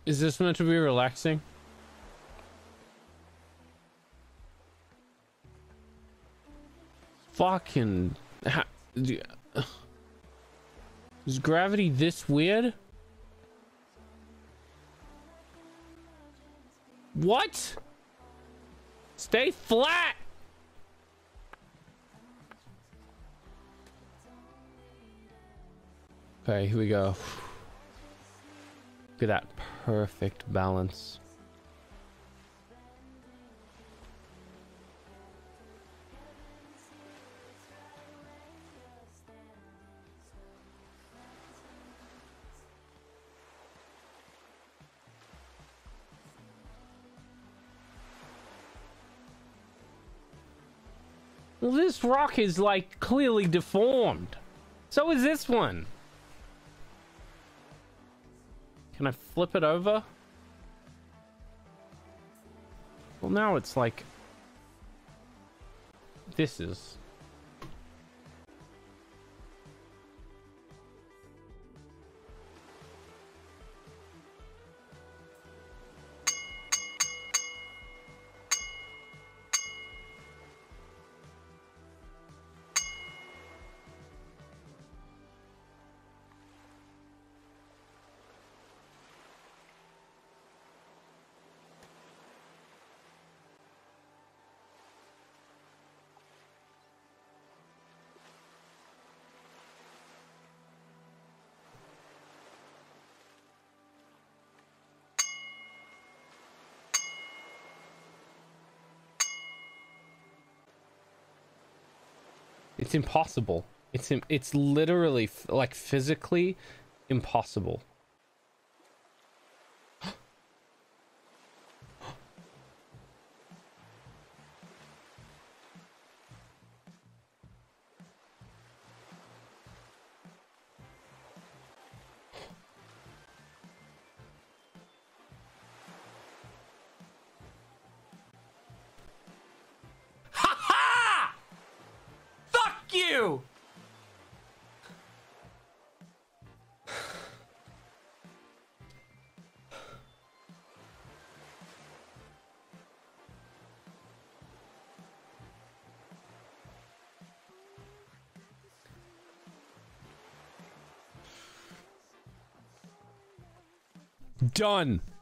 Is this meant to be relaxing? Fucking... Is gravity this weird? What? Stay flat! Okay, here we go. Look at that perfect balance. Well, this rock is like clearly deformed. So is this one. Can I flip it over? Well, now it's like... This is... It's impossible. It's literally like physically impossible. You. Done.